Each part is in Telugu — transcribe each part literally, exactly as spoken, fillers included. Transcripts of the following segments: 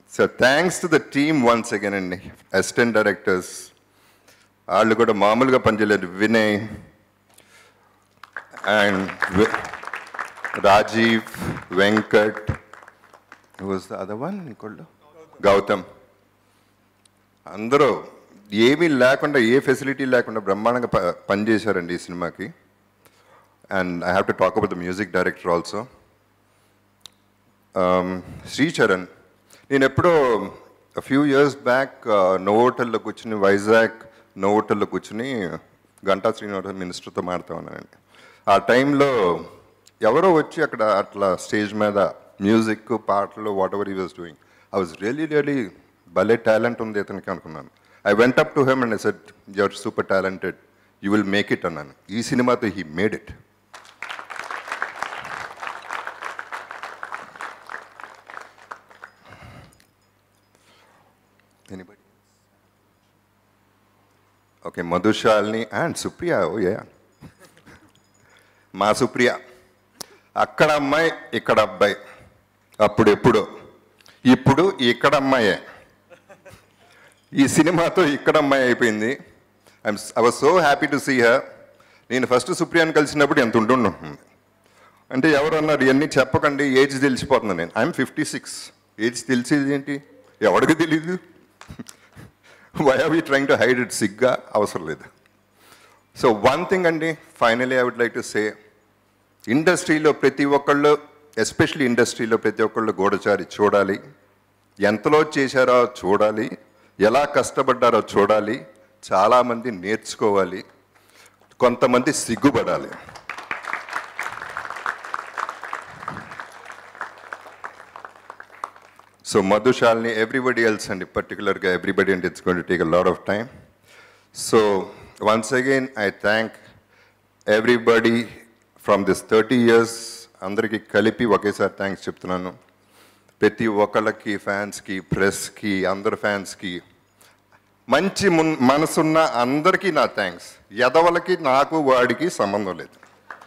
So thanks to the team once again and assistant directors. All got a mamulga panjaledu Vinay and Rajiv, Venkat. Who was the other one? Gautam. Andro, ఏమీ లేకుండా ఏ ఫెసిలిటీ లేకుండా బ్రహ్మాండంగా పనిచేశారండి ఈ సినిమాకి. And I have to talk about the music director also. Um, Sri Charan. నేను ఎప్పుడో a few years back నోవోటల్లో కూర్చుని వైజాగ్ నోవోటల్లో కూర్చుని గంటా శ్రీనివాస మినిస్టర్తో మాడుతూ ఉన్నానండి. ఆ టైంలో ఎవరో వచ్చి అక్కడ అట్లా స్టేజ్ మీద మ్యూజిక్ పాటలు whatever he was doing I was really really భలే టాలెంట్ ఉంది అతనికి అనుకున్నాను. I went up to him and I said you are super talented, you will make it అన్నాను. ఈ సినిమాతో he made it. Anybody? Okay, Madhushalini and Supriya. Oh yeah. మా సుప్రియ అక్కడ అమ్మాయి ఇక్కడ అబ్బాయి, అప్పుడు ఎప్పుడు ఇప్పుడు ఇక్కడ అమ్మాయే. ఈ సినిమాతో ఇక్కడ అమ్మాయి అయిపోయింది. I'm I was so happy to see her. నేను ఫస్ట్ సుప్రియాని కలిసినప్పుడు ఎంత ఉంటుంటుంది అంటే ఎవరు అన్నారు ఇవన్నీ చెప్పకండి ఏజ్ తెలిసిపోతుంది. నేను ఐఎమ్ ఫిఫ్టీ సిక్స్ ఏజ్ తెలిసేది ఏంటి ఎవరికి తెలీదు. Why are we trying to hide it? సిగ్గా అవసరం లేదు. సో వన్ థింగ్ అండి, finally I would like to say, ఇండస్ట్రీలో ప్రతి ఒక్కళ్ళు, ఎస్పెషలీ ఇండస్ట్రీలో ప్రతి ఒక్కళ్ళు గూఢచారి చూడాలి. ఎంతలో చేశారో చూడాలి, ఎలా కష్టపడ్డారో చూడాలి, చాలామంది నేర్చుకోవాలి, కొంతమంది సిగ్గుపడాలి. So Madhushalini, everybody else and particularly everybody, and it's going to take a lot of time. So once again, I thank everybody from this thirty years. Andariki kalipi okesari thanks cheptunanu. Prati okalaki fans ki, press ki, andar fans ki. Manchi manasunna andariki na thanks. Yadavalaki naaku vaadiki sambandham ledhu.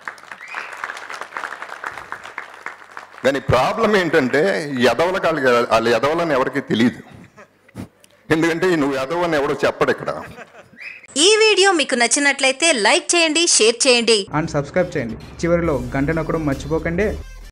కానీ ప్రాబ్లం ఏంటంటే ఎదవలకు వాళ్ళకి వాళ్ళ ఎదవలని ఎవరికి తెలియదు. ఎందుకంటే నువ్వు ఎదవని ఎవడో చెప్పడు ఇక్కడ. ఈ వీడియో మీకు నచ్చినట్లయితే లైక్ చేయండి, షేర్ చేయండి అండ్ సబ్స్క్రైబ్ చేయండి. చివరిలో గంట నొక్కడం మర్చిపోకండి.